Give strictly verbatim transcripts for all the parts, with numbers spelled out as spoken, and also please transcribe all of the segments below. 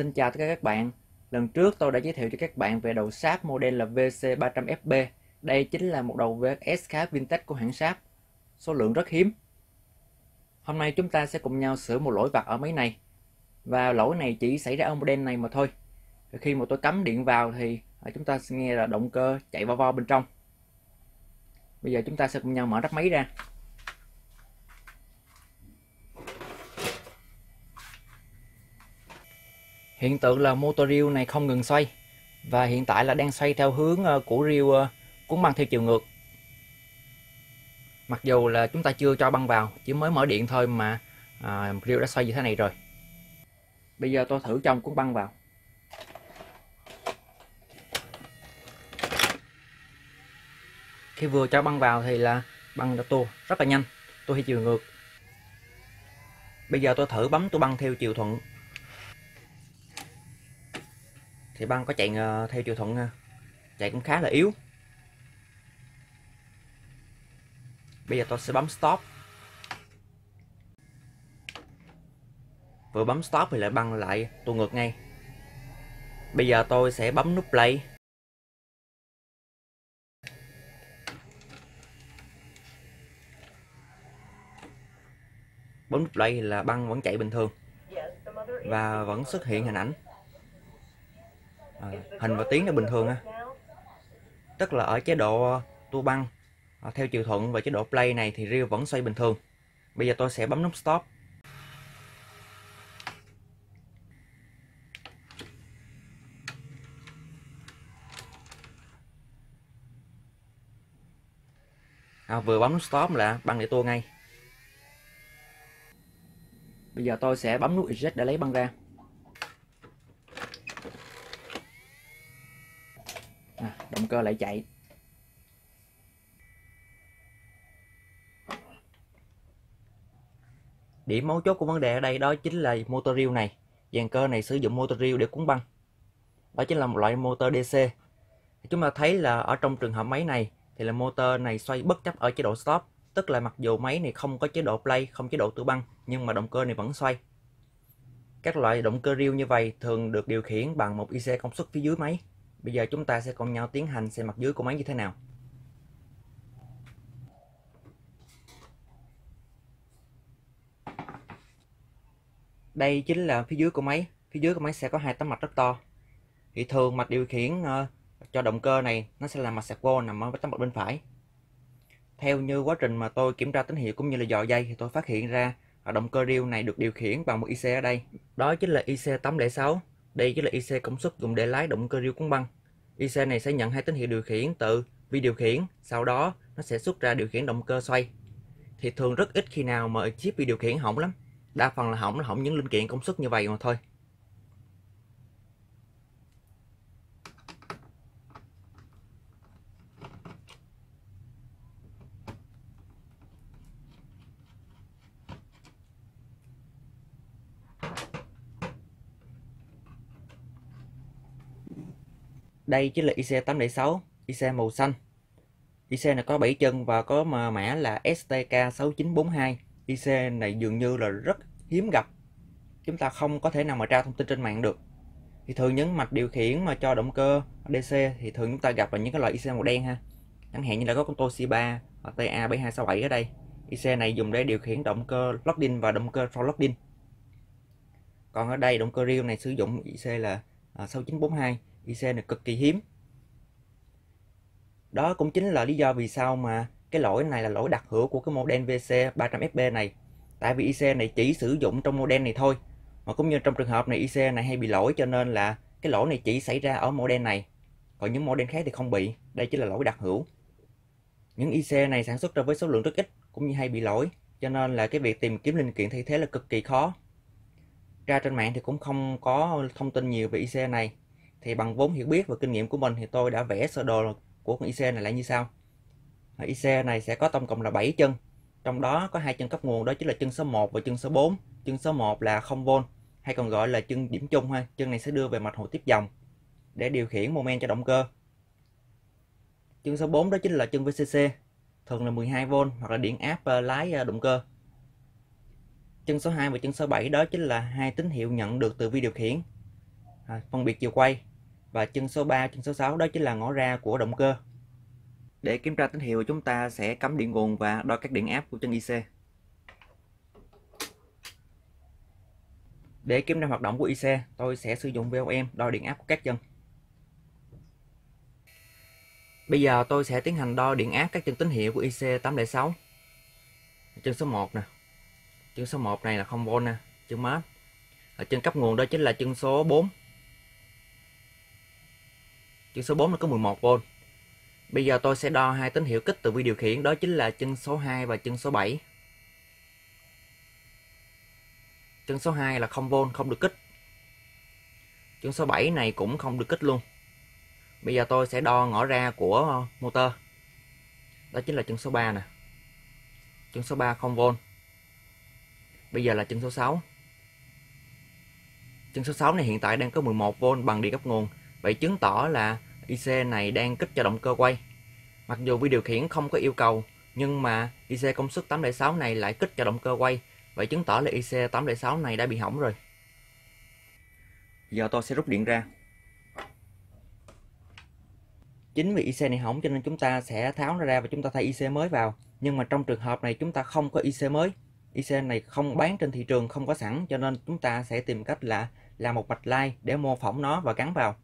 Xin chào tất cả các bạn. Lần trước tôi đã giới thiệu cho các bạn về đầu Sharp model là vê xê ba trăm ép bê. Đây chính là một đầu vê ếch ét khá vintage của hãng Sharp, số lượng rất hiếm. Hôm nay chúng ta sẽ cùng nhau sửa một lỗi vặt ở máy này. Và lỗi này chỉ xảy ra ở model này mà thôi. Khi mà tôi cắm điện vào thì chúng ta sẽ nghe là động cơ chạy vo vo bên trong. Bây giờ chúng ta sẽ cùng nhau mở nắp máy ra. Hiện tượng là motor reel này không ngừng xoay, và hiện tại là đang xoay theo hướng của reel cuốn băng theo chiều ngược. Mặc dù là chúng ta chưa cho băng vào, chỉ mới mở điện thôi mà à, reel đã xoay như thế này rồi. Bây giờ tôi thử trong cuốn băng vào. Khi vừa cho băng vào thì là băng đã tua rất là nhanh, tua theo chiều ngược. Bây giờ tôi thử bấm tua băng theo chiều thuận thì băng có chạy theo chiều thuận, chạy cũng khá là yếu. Bây giờ tôi sẽ bấm stop. Vừa bấm stop thì lại băng lại tua ngược ngay. Bây giờ tôi sẽ bấm nút play. Bấm nút play thì là băng vẫn chạy bình thường và vẫn xuất hiện hình ảnh, à, hình và tiếng nó bình thường á. Tức là ở chế độ tua băng à, theo chiều thuận và chế độ play này thì reel vẫn xoay bình thường. Bây giờ tôi sẽ bấm nút stop. À, vừa bấm nút stop là băng để tua ngay. Bây giờ tôi sẽ bấm nút eject để lấy băng ra. À, động cơ lại chạy. Điểm mấu chốt của vấn đề ở đây đó chính là motor reel này. Dàn cơ này sử dụng motor reel để cuốn băng. Đó chính là một loại motor đê xê. Chúng ta thấy là ở trong trường hợp máy này thì là motor này xoay bất chấp ở chế độ stop. Tức là mặc dù máy này không có chế độ play, không chế độ tua băng, nhưng mà động cơ này vẫn xoay. Các loại động cơ reel như vậy thường được điều khiển bằng một i xê công suất phía dưới máy. Bây giờ chúng ta sẽ cùng nhau tiến hành xem mặt dưới của máy như thế nào. Đây chính là phía dưới của máy. Phía dưới của máy sẽ có hai tấm mạch rất to. Thì thường mạch điều khiển uh, cho động cơ này nó sẽ là mạch servo nằm ở tấm mạch bên phải. Theo như quá trình mà tôi kiểm tra tín hiệu cũng như là dò dây thì tôi phát hiện ra động cơ reel này được điều khiển bằng một i xê ở đây. Đó chính là i xê tám không sáu. Đây chính là i xê công suất dùng để lái động cơ reel cuốn băng. i xê này sẽ nhận hai tín hiệu điều khiển từ vi điều khiển, sau đó nó sẽ xuất ra điều khiển động cơ xoay. Thì thường rất ít khi nào mà chip vi điều khiển hỏng lắm. Đa phần là hỏng là hỏng những linh kiện công suất như vậy mà thôi. Đây chính là i xê tám không sáu, i xê màu xanh. i xê này có bảy chân và có mã là ét tê ca sáu chín bốn hai. i xê này dường như là rất hiếm gặp. Chúng ta không có thể nào mà tra thông tin trên mạng được. Thì thường những mạch điều khiển mà cho động cơ đê xê thì thường chúng ta gặp là những cái loại i xê màu đen ha. Chẳng hạn như là có con Toshiba tê a bảy hai sáu bảy ở đây. i xê này dùng để điều khiển động cơ lock-in và động cơ for lock-in. Còn ở đây động cơ reel này sử dụng i xê là sáu chín bốn hai. i xê này cực kỳ hiếm. Đó cũng chính là lý do vì sao mà cái lỗi này là lỗi đặc hữu của cái model vê xê ba trăm ép bê này. Tại vì i xê này chỉ sử dụng trong model này thôi. Mà cũng như trong trường hợp này i xê này hay bị lỗi, cho nên là cái lỗi này chỉ xảy ra ở model này. Còn những model khác thì không bị. Đây chính là lỗi đặc hữu. Những i xê này sản xuất ra với số lượng rất ít cũng như hay bị lỗi, cho nên là cái việc tìm kiếm linh kiện thay thế là cực kỳ khó. Ra trên mạng thì cũng không có thông tin nhiều về i xê này. Thì bằng vốn hiểu biết và kinh nghiệm của mình thì tôi đã vẽ sơ đồ của con i xê này lại như sau. i xê này sẽ có tổng cộng là bảy chân. Trong đó có hai chân cấp nguồn, đó chính là chân số một và chân số bốn. Chân số một là không vôn hay còn gọi là chân điểm chung ha. Chân này sẽ đưa về mạch hồ tiếp dòng để điều khiển mô men cho động cơ. Chân số bốn đó chính là chân vê xê xê, thường là mười hai vôn hoặc là điện áp lái động cơ. Chân số hai và chân số bảy đó chính là hai tín hiệu nhận được từ vi điều khiển. à, phân biệt chiều quay. Và chân số ba, chân số sáu đó chính là ngõ ra của động cơ. Để kiểm tra tín hiệu, chúng ta sẽ cắm điện nguồn và đo các điện áp của chân i xê. Để kiểm tra hoạt động của i xê, tôi sẽ sử dụng vê o em đo điện áp của các chân. Bây giờ tôi sẽ tiến hành đo điện áp các chân tín hiệu của i xê tám không sáu. Chân số một nè. Chân số một này là không vôn nè, chân mát. Ở chân cấp nguồn đó chính là chân số bốn. Chân số bốn nó có mười một vôn. Bây giờ tôi sẽ đo hai tín hiệu kích từ vi điều khiển, đó chính là chân số hai và chân số bảy. Chân số hai là không vôn, không được kích. Chân số bảy này cũng không được kích luôn. Bây giờ tôi sẽ đo ngõ ra của motor. Đó chính là chân số ba nè. Chân số ba không vôn. Bây giờ là chân số sáu. Chân số sáu này hiện tại đang có mười một vôn bằng điện cấp nguồn. Vậy chứng tỏ là i xê này đang kích cho động cơ quay. Mặc dù vi điều khiển không có yêu cầu, nhưng mà i xê công suất tám không sáu này lại kích cho động cơ quay. Vậy chứng tỏ là i xê tám không sáu này đã bị hỏng rồi. Giờ tôi sẽ rút điện ra. Chính vì i xê này hỏng cho nên chúng ta sẽ tháo nó ra và chúng ta thay i xê mới vào. Nhưng mà trong trường hợp này chúng ta không có i xê mới. i xê này không bán trên thị trường, không có sẵn, cho nên chúng ta sẽ tìm cách là làm một mạch line để mô phỏng nó và gắn vào.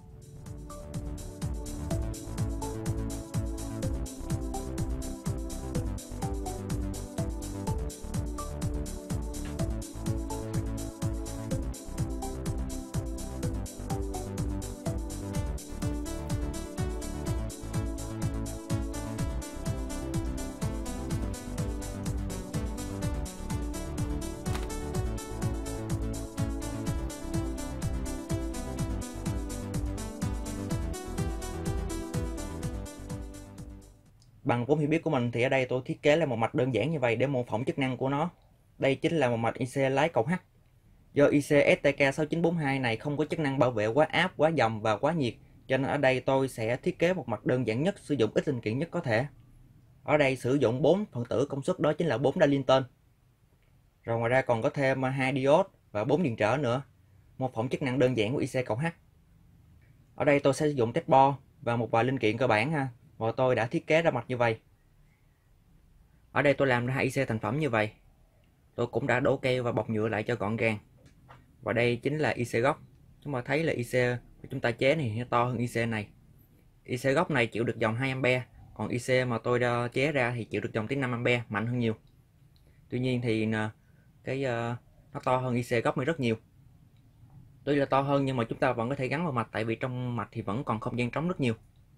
Bằng vốn hiểu biết của mình thì ở đây tôi thiết kế là một mạch đơn giản như vậy để mô phỏng chức năng của nó. Đây chính là một mạch i xê lái cầu H. Do i xê ét tê ca sáu chín bốn hai này không có chức năng bảo vệ quá áp, quá dòng và quá nhiệt, cho nên ở đây tôi sẽ thiết kế một mạch đơn giản nhất, sử dụng ít linh kiện nhất có thể. Ở đây sử dụng bốn phần tử công suất, đó chính là bốn Darlington. Rồi ngoài ra còn có thêm hai diode và bốn điện trở nữa, mô phỏng chức năng đơn giản của i xê cầu H. Ở đây tôi sẽ sử dụng test bo và một vài linh kiện cơ bản ha. Và tôi đã thiết kế ra mạch như vậy. Ở đây tôi làm ra hai i xê thành phẩm như vậy. Tôi cũng đã đổ keo và bọc nhựa lại cho gọn gàng. Và đây chính là i xê gốc. Chúng ta thấy là i xê của chúng ta chế này nó to hơn i xê này. i xê gốc này chịu được dòng hai ampe, còn i xê mà tôi đã chế ra thì chịu được dòng tới năm ampe, mạnh hơn nhiều. Tuy nhiên thì cái nó to hơn i xê gốc này rất nhiều. Tuy là to hơn nhưng mà chúng ta vẫn có thể gắn vào mạch, tại vì trong mạch thì vẫn còn không gian trống rất nhiều.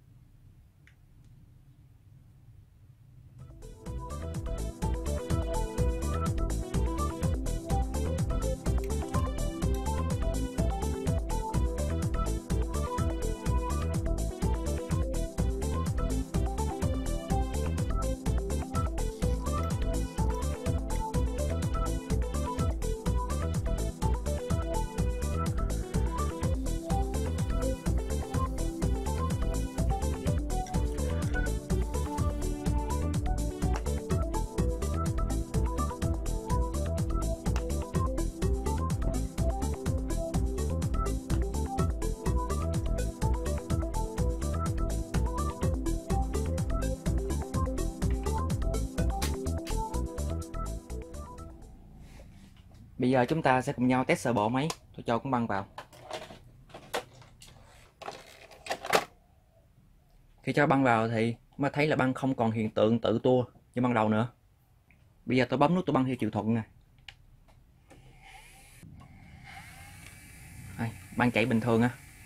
Bây giờ chúng ta sẽ cùng nhau test sơ bộ máy. Tôi cho con băng vào. Khi cho băng vào thì mới thấy là băng không còn hiện tượng tự tua như ban đầu nữa. Bây giờ tôi bấm nút tôi băng theo chiều thuận nè. Đây, băng chạy bình thường á.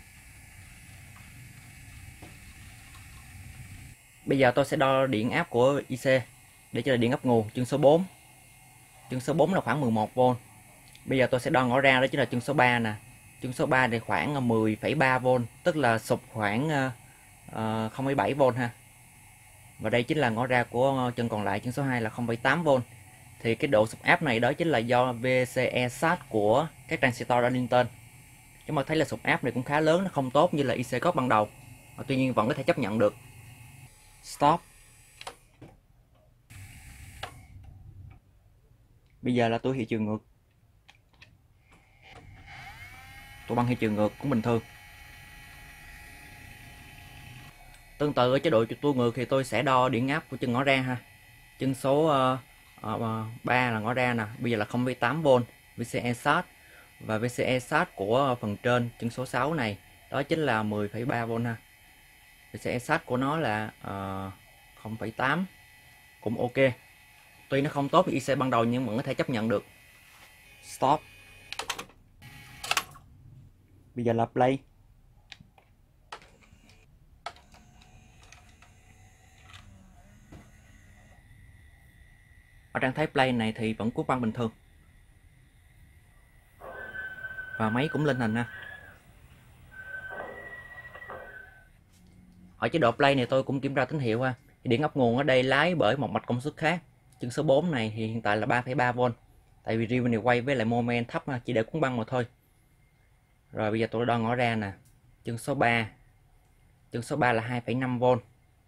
Bây giờ tôi sẽ đo điện áp của i xê để cho là điện áp nguồn chân số bốn. Chân số bốn là khoảng mười một vôn. Bây giờ tôi sẽ đo ngõ ra, đó chính là chân số ba nè. Chân số ba thì khoảng mười phẩy ba vôn, tức là sụp khoảng uh, không phẩy bảy vôn ha. Và đây chính là ngõ ra của chân còn lại, chân số hai là không phẩy tám vôn. Thì cái độ sụp áp này đó chính là do vê xê e sát của các transistor Darlington. Chúng ta thấy là sụp áp này cũng khá lớn, nó không tốt như là i xê gốc ban đầu. Tuy nhiên vẫn có thể chấp nhận được. Stop. Bây giờ là tôi hiệu chiều ngược. tua băng hay chiều ngược cũng bình thường. Tương tự ở chế độ tua ngược thì tôi sẽ đo điện áp của chân ngõ ra ha. Chân số uh, uh, ba là ngõ ra nè, bây giờ là không phẩy tám vôn vê xê e sát, và vê xê e sát của phần trên chân số sáu này đó chính là mười phẩy ba vôn ha. vê xê e sát của nó là uh, không phẩy tám, cũng ok. Tuy nó không tốt như i xê ban đầu nhưng vẫn có thể chấp nhận được. Stop. Bây giờ là play. Ở trạng thái play này thì vẫn cuốn băng bình thường. Và máy cũng lên hình ha. Ở chế độ play này tôi cũng kiểm tra tín hiệu ha. Điện áp nguồn ở đây lái bởi một mạch công suất khác. Chân số bốn này thì hiện tại là ba phẩy ba vôn. Tại vì riêng này quay với lại moment thấp chỉ để cuốn băng mà thôi. Rồi bây giờ tôi đo ngõ ra nè. Chân số ba. Chân số ba là hai phẩy năm vôn.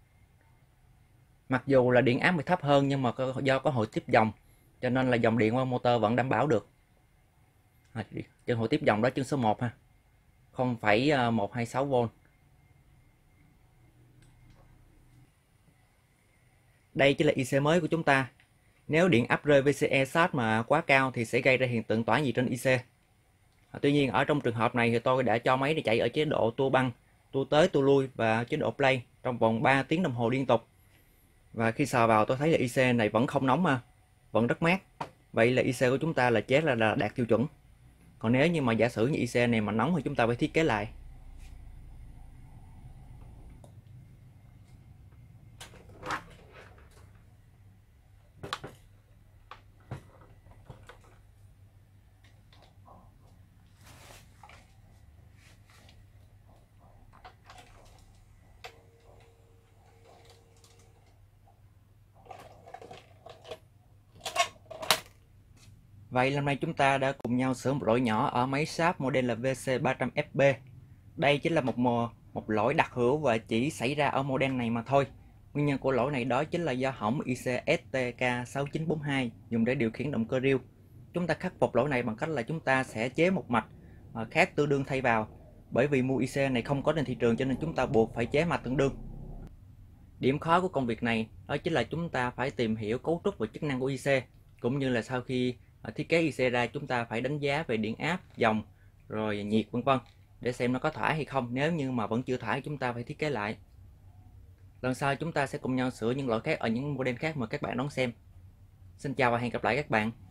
Mặc dù là điện áp bị thấp hơn nhưng mà do có hồi tiếp dòng cho nên là dòng điện qua motor vẫn đảm bảo được. À, chân hồi tiếp dòng đó chân số một ha. không phẩy một hai sáu vôn. Đây chính là i xê mới của chúng ta. Nếu điện áp rơi vê xê e sát mà quá cao thì sẽ gây ra hiện tượng tỏa nhiệt trên i xê. À, tuy nhiên ở trong trường hợp này thì tôi đã cho máy này chạy ở chế độ tua băng, tua tới tua lui và chế độ play trong vòng ba tiếng đồng hồ liên tục. Và khi sờ vào tôi thấy là i xê này vẫn không nóng mà, vẫn rất mát. Vậy là i xê của chúng ta là chết là, là đạt tiêu chuẩn. Còn nếu như mà giả sử như i xê này mà nóng thì chúng ta phải thiết kế lại. Vậy hôm nay chúng ta đã cùng nhau sửa một lỗi nhỏ ở máy sáp model là vê xê ba trăm ép bê. Đây chính là một một lỗi đặc hữu và chỉ xảy ra ở model này mà thôi. Nguyên nhân của lỗi này đó chính là do hỏng i xê ét tê ca sáu chín bốn hai dùng để điều khiển động cơ riêu. Chúng ta khắc phục lỗi này bằng cách là chúng ta sẽ chế một mạch khác tương đương thay vào. Bởi vì mua i xê này không có trên thị trường cho nên chúng ta buộc phải chế mạch tương đương. Điểm khó của công việc này đó chính là chúng ta phải tìm hiểu cấu trúc và chức năng của i xê, cũng như là sau khi thiết kế i xê ra chúng ta phải đánh giá về điện áp, dòng, rồi nhiệt vân vân để xem nó có thỏa hay không. Nếu như mà vẫn chưa thỏa chúng ta phải thiết kế lại. Lần sau chúng ta sẽ cùng nhau sửa những lỗi khác ở những model khác mà các bạn đón xem. Xin chào và hẹn gặp lại các bạn.